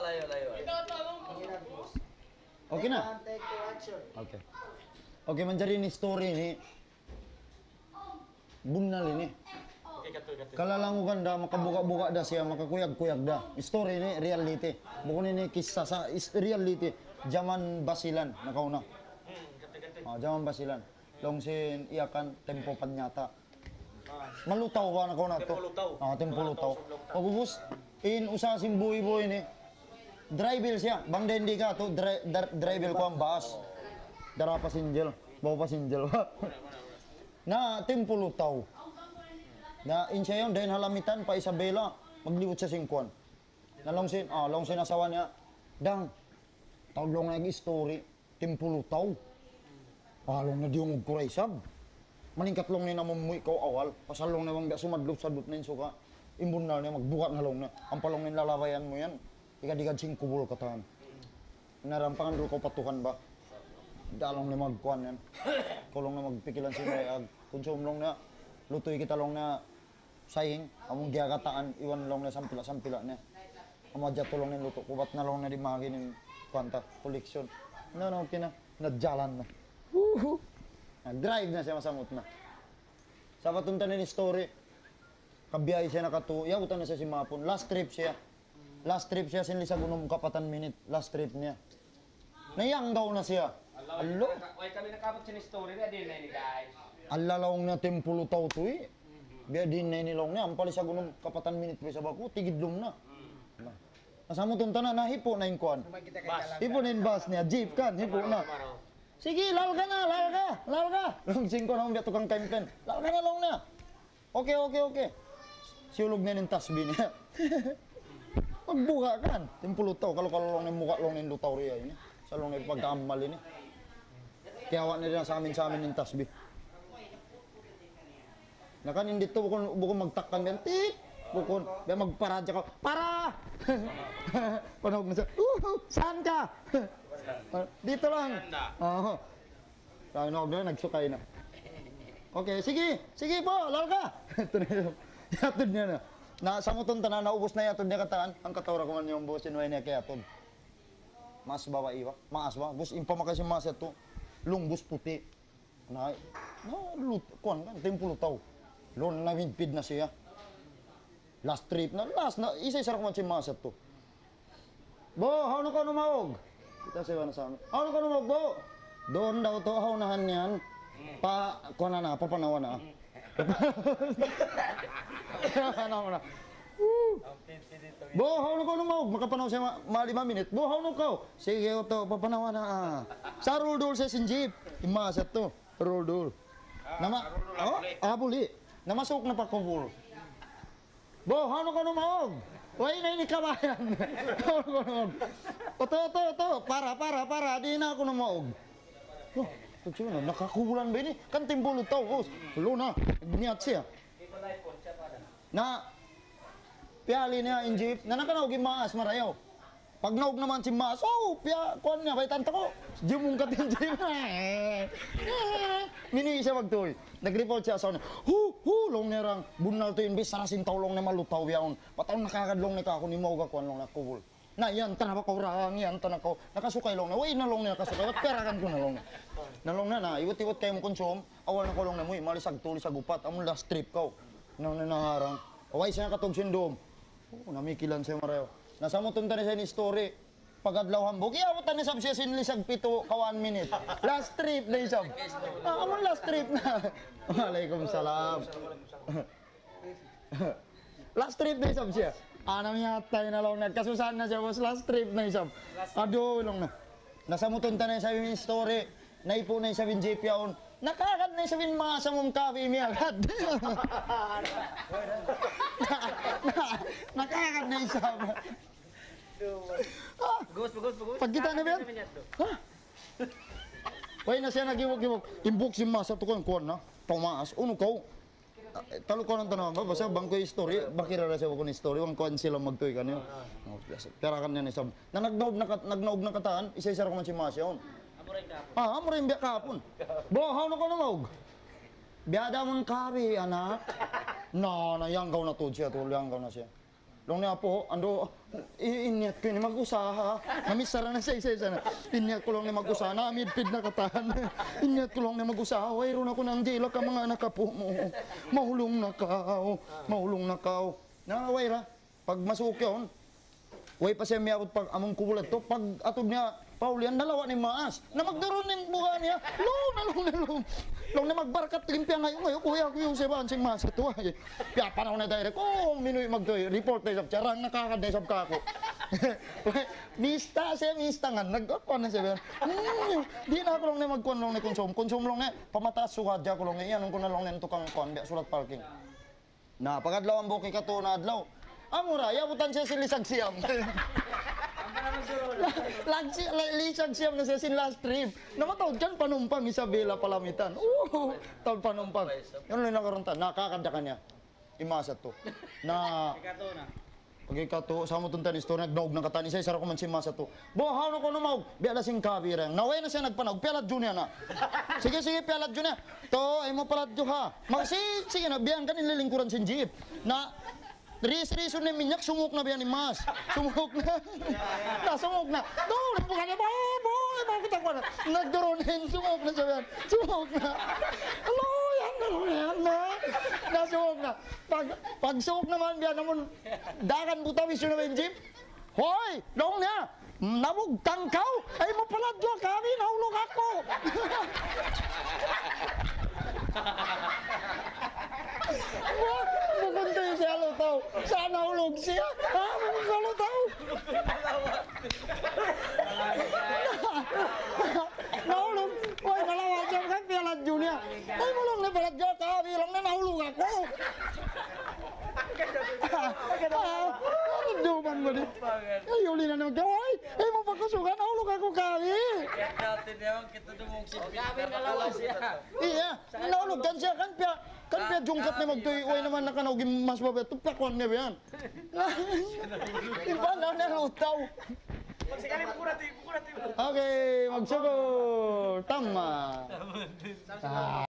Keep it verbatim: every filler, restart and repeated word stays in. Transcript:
Layo, layo. Okay na? Okay. Okay, menjadi ini story ini. Bunal ini. Kalalangukan dah, makabuka-buka dah siya, makakuyag-kuyag dah. Story ini reality. Bukan ini kisah sa reality. Zaman Basilan, nakauna. Ah, zaman Basilan. Longsin iyakan tempo panyata. Malutaw ba nakauna to? Ah, tempo lutaw. Pagubus in usa simbuy-boy ini. Drivel siya, bang dendi ka to, dri drivel ko ang bus. Dara pasinjel, bawa pasinjel. Na tempo lutaw. Na insya yon dahil halamitan pa Isabela, magliwot sa singkwan. Na longsin, ah, longsin asawa niya, dang, tawlong na story, tempo lutaw. Palong na diyong magkuraysab. Maningkatlong ni namumuy ko awal, pasalong na bang sumadlop-sadlop na suka. Imbunal niya, magbukat na long na. Ang palong na lalabayan mo yan. Ikad-ikad sing kubul kataan. Narampangan ro ko patukan ba? Dalong na magkuan yan. Kulong na magpikilan si Mayag. Konsumlong na, lutoy kita long na saying. Among giagataan, iwan long na sampila-sampila na. Amadya tulong na luto. Kubat na long na di magin yung kwanta, koleksyon. No, no, okay na. Nadjalan na. Woohoo! Nag-drive na siya, masamot na. Sa patunta na ni story, kabiyay siya nakatu, yawutan na siya si Mapon. Last trip siya. Last trip siya, sinli sa gunong kapatan minute. Last trip niya. Nayang daw na siya. Alo? Why kami nakapot siya ni story na din na ni guys. Alalawang na tempulo tao to eh. Biya din na inilong niya. Ang pali sa gunong kapatan minute pa sa bako, tigidlong na. Asa mo tunta na, nahipo na yung kuhan. Hipo na yung bus niya, jeep kan, hipo na. Sige, lal ka na, lal ka, lal ka. Lungsing ko na ang biya tukang campaign. Lal ka na, long na. Okay, okay, okay. Siulog na yung tasbi niya. Magbuka kan, tempulo tao. Kalau kalau long na muka long na yung lutaw riya ini. Sa long na yung pagkamal ini. Kaya awak na rin sa amin sa amin yung tasbi. Nakan hindi to bukon bukon magtakkan yan. Tik! Bukon, biya magparadya ka. Para! Panahog na siya. Uh! Saan ka? Dito lang. Oo. Sabi na, na nagsukay na. Okay, sige. Sige po, lal ka. Ito na yun. Yatod niya na. Na sa muton tanan naubos na yatod niya kataan. Ang katora ko man yung busin way niya kay yatod. Mas bawa iwa. Maas ba? Bus impa makasi mas ito. Lungbus puti. Na na lut kuan kan tempo lutaw. Lon na winpid na siya. Last trip na last na isa isa ko man si mas ito. Bo, how na ka numawog? Kita sa na sa amin. How na ka numawog, bo? Doon daw to haunahan niyan. Pa kuan na papanawa na. Ano na? Bohaw na ko no maog makapanaw siya ma lima minute. Bohaw na ko. Sige to papanawa na. Ah. Sa roldol sa sinjip. Imasat to. Roldol. Nama oh, abuli. Namasok na pa kubul. Bohaw na ko no maog. Way na ini kabayan. Oto oto oto para para para di na ako no maog. Oh, tujuh na nakakubulan ba ini? Kan timbul to. Oh, lo na. Niat siya. Na piali niya in jeep, na nakanaw gimaas marayaw. Pag naog naman si Mas, oh, pia, kuan niya, bay tanta ko. Jimong katin jeep. Mini siya magtuloy. Nag-report siya sa hu, hu, long nerang, bunal to imbis, sarasin taulong na malutaw yaon. Pataon nakakadlong na ka ako ni Moga kuan long na kubul. Na yan, tanah ko orang, yan, tanah ko. Nakasukay long na, way na long na nakasukay. Wat perakan ko na long na. Nalong na na, iwat-iwat kayo mo konsum, awal na ko long na mo, malisag tuloy sa gupat, among last trip ko. Nang nanaharang. Away siya katog sindom. Oh, namikilan siya marayo. Nasa mo tunta na siya ni story. Pagadlaw hambog. Iyabutan na sab siya sinlisag pito ka one minute. Last trip na isab. Ah, amon last trip na. Waalaikumsalam. Last trip na isab siya. Anam yatay na lang nagkasusan na siya was last trip na isab. Aduh lang na. Nasa mo tunta na siya ni story. Naipo na siya J P yaon. Nakakad na siya mga sa mong kafe mi agad. Nakakad na siya. Bagus, bagus, bagus. Pag kita na ba? Ha? Way na siya nagiwag-giwag. Imbuk si Mas at tukang kuwan na. Tumaas. Uno ko. Talo ko ng tanong ba? Basta bangko story. Bakira na siya ko ni story. Wang kuwan sila magtuy kanyo. Pero kan niya ni Sab. Na nagnaog na, nagnaog na kataan. Isa-isa ko man si Mas yun. Ah, amo rin biya kapon. Bohaw na ko na maog. Biada mong kari, anak. No, na yanggaw na to siya. Tulo yanggaw na siya. Long niya po, ando, i- inyat ko ni mag-usaha. Namisara na siya isa-isa na. Inyat ko lang ni mag-usaha, namidpid na katahan. Inyat ko lang ni mag-usaha, wayroon ako ng dila ka mga anak ka po mo. Mahulong na kao, mahulong na kao. Nawayra, pag masuk yun, way pa siya miyakot pag among kubulat to, pag atod niya, Paulian, dalawa ni Maas, na magdaroon ng buka niya, long na long na long. Long na magbarkat limpya ngayon ngayon, kuya ko yung seban sing Maas ito ay. Piya panahon na direct, oh, minuy magdoy, report tayo sa charang nakakaday sa kako. Mista siya, mista nga, nagkakon na siya. Hmm, di na ako lang na magkon lang na konsum, konsum lang na, pamataas sukat dya ko lang na, iyan ko na lang na tukang kon, biya sulat parking. Na, pagadlaw ang buki ka to na adlaw. Amura, yabutan siya silisag siyam. Lagsi, lisag siyam na siya sin last trip. Namatawad dyan, panumpang Isabela Palamitan. Oo, tawad panumpang. Yun lang nakarontan, nakakanda ka niya. Imasat to. Na, pag ikato, sa mo tuntan isto, nagdaog ng katan, isa isara ko man si Masa to. Bohaw na ko namawag, biala sing kabirang. Naway na siya nagpanawag, pialat dyan na. Sige, sige, pialat dyan na. To, ay mo palat dyan ha. Magsi, sige na, biyan ka nililingkuran sin jeep. Na, Ris-riso ni Minyak, sumuk na ba yan ni Mas? Sumuk na. na, sumuk na. Doon, bukan niya, boy, boy, bakit ako na? Nagduronin, sumuk na siya yan. Sumuk na. Alo, yan, ano yan na. Nasumuk na. Pag, pag sumuk naman, biyan naman, dakan buta, wisyo na ba yung jeep? Hoy, doon niya. Nabugtang kaw. Ay mo pala dyan kami, nahulog ako. What? Pupunta yung si Alutaw. Saan nahulog siya? Ha? Pupunta si Alutaw. Nahulog. Uy, nalawa siya kan pialat Junior. Ay mo lang na pialat dyan ka. Bilang na nahulog ako. Ano duman mo din? Ay, uli na naman. Uy, ay mo pagkusugan. Nahulog ako kami. Kaya natin naman kita dumong si Peter. Nalawa siya. Iya, nahulog kan siya kan pia. Kan pia jungkat ni magtoy. Uy naman nakanawagin mas babet. Tupakwan niya ba yan? Iba na na Alutaw. Magsikali, bukurati, bukurati. Okay, magsugod. Tama.